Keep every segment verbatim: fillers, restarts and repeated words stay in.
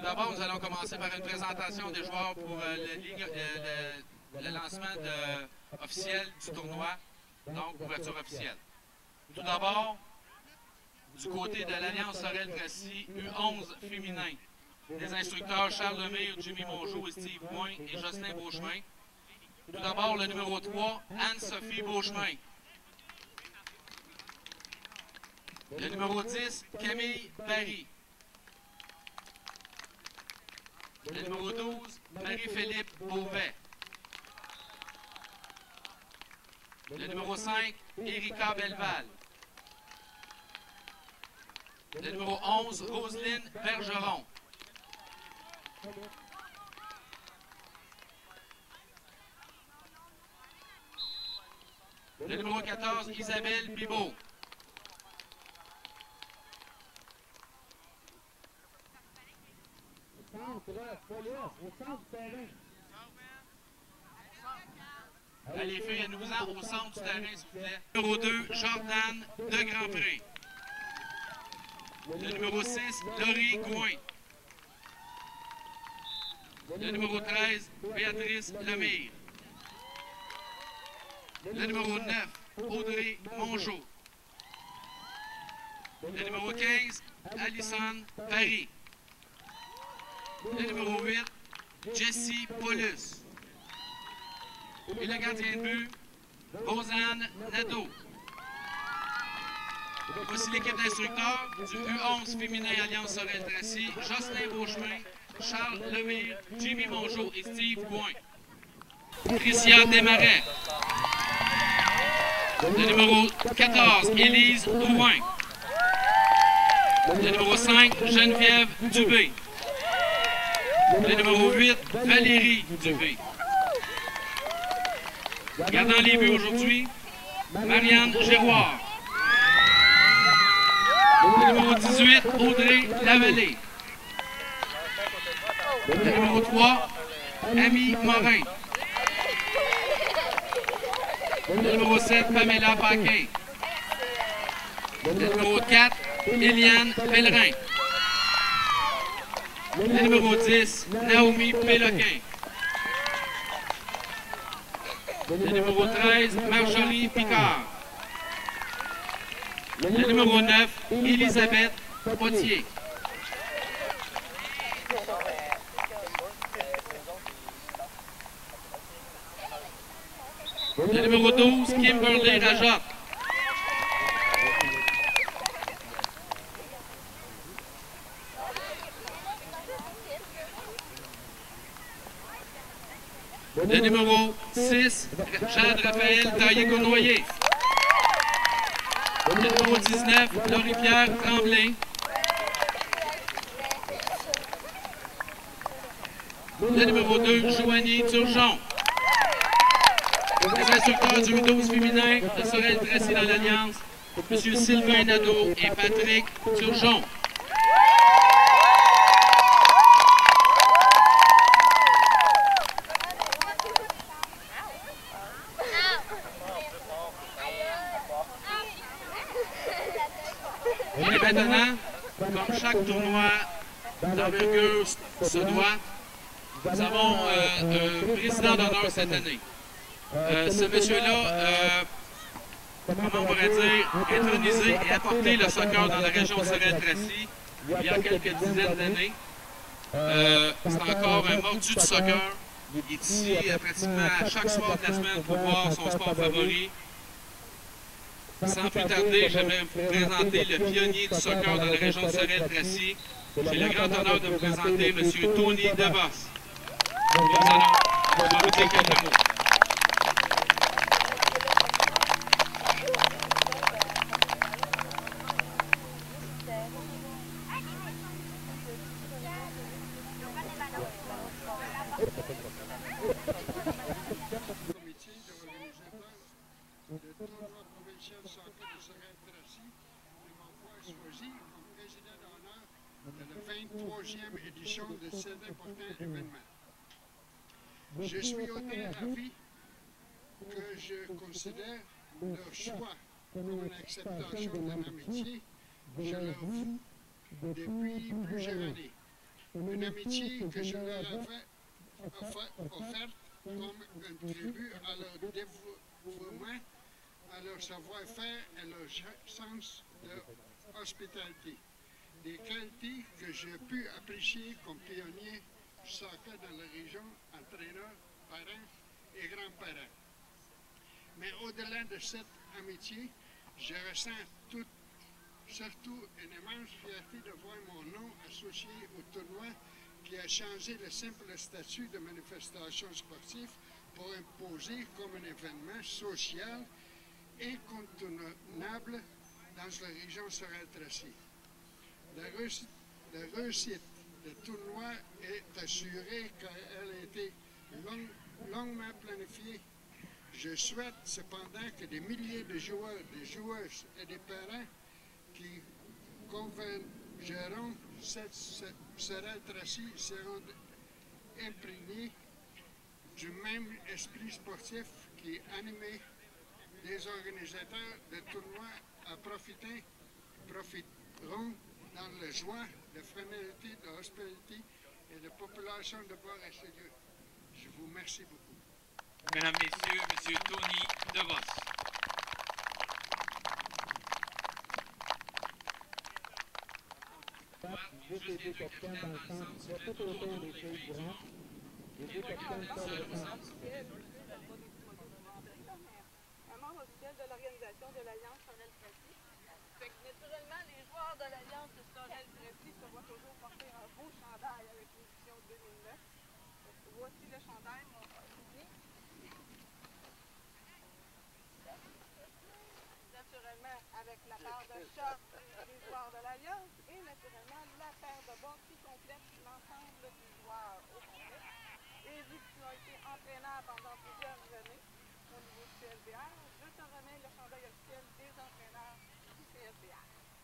d'abord, nous allons commencer par une présentation des joueurs pour euh, le, le, le, le lancement de, officiel du tournoi, donc ouverture officielle. Tout d'abord, du côté de l'Alliance Sorel-Tracy U onze féminin, les instructeurs Charles Lemire, Jimmy Mongeau et Steve Point et Jocelyn Beauchemin. Tout d'abord, le numéro trois, Anne-Sophie Beauchemin. Le numéro dix, Camille Barry. Le numéro douze, Marie-Philippe Beauvais. Le numéro cinq, Erika Belval. Le numéro onze, Roselyne Bergeron. Le numéro quatorze, Isabelle Bibeau. Allez, les filles, nous-en au centre du terrain, s'il vous plaît. Numéro deux, Jordan de Grandpré. Le numéro six, Laurie Gouin. Le numéro treize, Béatrice Lemire. Le numéro neuf, Audrey Mongeau. Le numéro quinze, Alison Paris. Le numéro huit, Jessie Paulus. Et le gardien de but, Rosanne Nadeau. Voici l'équipe d'instructeurs du U onze féminin Alliance Sorel-Tracy, Jocelyn Beauchemin, Charles Lemire, Jimmy Mongeau et Steve Gouin. Tricia Desmarais. Le numéro quatorze, Élise Drouin. Le numéro cinq, Geneviève Dubé. Le numéro huit, Valérie Dubé. Gardant les buts aujourd'hui, Marianne Giroir. Le numéro dix-huit, Audrey Lavallée. Le numéro trois, Amy Morin. Le numéro sept, Pamela Paquin. Le numéro quatre, Eliane Pellerin. Le numéro dix, Naomi Péloquin. Le numéro treize, Marjorie Picard. Le numéro neuf, Elisabeth Potier. Le numéro douze, Kimberly Rajot. Le numéro six, Jade-Raphaël Taillé-Cournoyer. Le numéro dix-neuf, Laurie-Pierre Tremblay. Le numéro deux, Joanie Turgeon. Les instructeurs du U douze féminin de Sorel-Tracy dans l'Alliance, M. Sylvain Nadeau et Patrick Turgeon. Et maintenant, comme chaque tournoi d'envergure se doit, nous avons euh, un président d'honneur cette année. Euh, ce monsieur-là, euh, comment on pourrait dire, intronisé et apporté le soccer dans la région de Sorel-Tracy il y a quelques dizaines d'années. Euh, C'est encore un mordu du soccer. Il est ici euh, pratiquement à chaque soir de la semaine pour voir son sport favori. Sans plus tarder, j'aimerais vous présenter le pionnier du soccer dans la région de Sorel-Tracy. J'ai le grand honneur de vous présenter M. Tony Devos. Nous allons vous dire quelques mots. Le tournoi provincial soccer de Sorel-Tracy et m'envoie choisi comme président d'honneur de la vingt-troisième édition de cet important événement. Je suis autant ravi que je considère leur choix comme une acceptation de mon amitié. Je leur voue depuis plusieurs années. Une amitié que je leur avais offerte comme un tribut à leur dévouement, à leur savoir-faire et leur sens de hospitalité. Des qualités que j'ai pu apprécier comme pionnier du soccer dans la région, entraîneur, parents et grands-parents. Mais au-delà de cette amitié, je ressens tout, surtout une immense fierté de voir mon nom associé au tournoi qui a changé le simple statut de manifestation sportive pour imposer comme un événement social incontournable dans la région Sorel-Tracy. La réussite, la réussite du tournoi est assurée car elle a été long, longuement planifiée. Je souhaite cependant que des milliers de joueurs, des joueuses et des parents qui convergeront cette Sorel-Tracy seront imprégnés du même esprit sportif qui animait les organisateurs de tournois à profiter, profiteront dans la joie, la fraternité, de l'hospitalité et de la population de Bois-Richelieu. Je vous remercie beaucoup. Mesdames, Messieurs, M. Tony DeVos. Juste les deux capitaines dans le sens, tout autour des filles grandes. Les deux capitaines sont dans le sens. Un membre officiel de l'organisation de l'Alliance Sorel-Tracy. Fait que naturellement, les joueurs de l'Alliance Sorel-Tracy se voient toujours porter un beau chandail avec l'édition deux mille neuf. Voici le chandail, mon souvenir. Naturellement, avec la paire de shorts des joueurs de l'Alliance et naturellement la paire de bas qui complète l'ensemble des joueurs au complet. Et vu que tu as été entraîneur pendant plusieurs années au niveau du C S B R, je te remets le chandail officiel des entraîneurs du C S B R.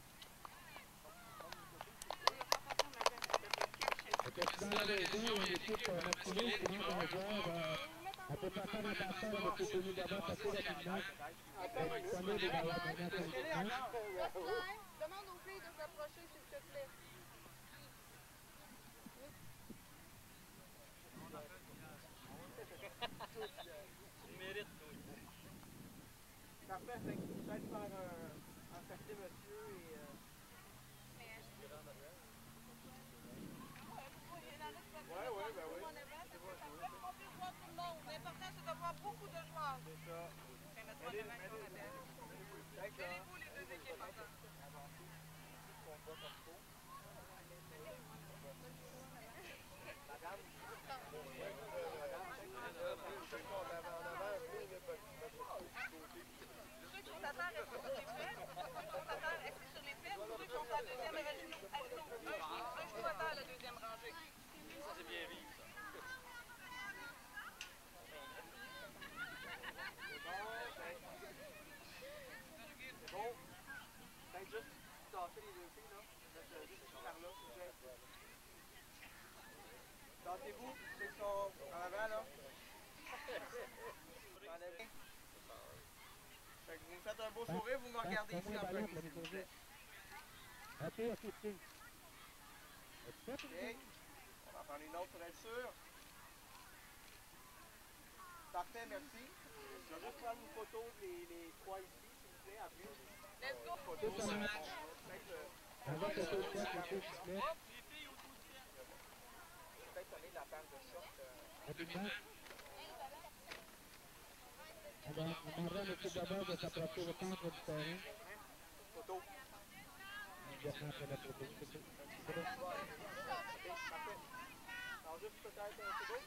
Dans la région, il y a une équipe masculine qui monte en joueur. On peut pas faire attention avec le Tony d'abord assez rapidement. Prenez les barrières de dernière position. Demande aux filles de s'approcher, s'il te plaît. Parfait, fait que peut-être faire un, un café, monsieur, et... Euh... Ouais, ouais, ben oui. On peut voir tout le monde. L'important, c'est d'avoir beaucoup de joueurs. C'est ça. Tenez-vous les deux équipes ensemble. Ceux qui sont à terre, restent sur les faits. Ceux qui sont à terre, restent sur les faits. Ceux qui sont à la deuxième rangée, elles sont ceux qui sont à terre, la deuxième rangée. Ça, c'est bien vu, ça. C'est bon. Peut-être juste tasser les deux filles, là. Juste par là, s'il vous plaît. Tassez-vous, ceux qui sont en avant, là. Fait que vous me faites un beau sourire, vous me regardez ici en premier, s'il vous plaît. Ok, ok, ok. Ok. On va en prendre une autre pour être sûr. Parfait, merci. Je vais juste prendre une photo des les trois ici, s'il vous plaît, après. Let's go! Photo, Pour ce match. Avec le coup de tête, le coup de tête. Peut-être donner la paire de short. Rapidement. On demandera à l'équipe d'abord de s'approcher au centre du terrain. Photo. Immédiatement après la photo. C'est bon. Parfait. Alors juste peut-être un photo.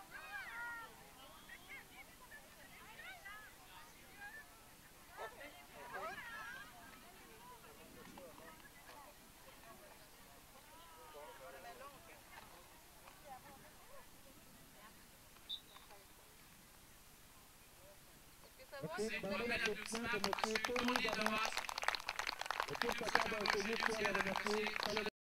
C'est pour un bel applaudissement pour M. Tony DeVos. L'équipe s'attend à un peu mieux pour la remercier.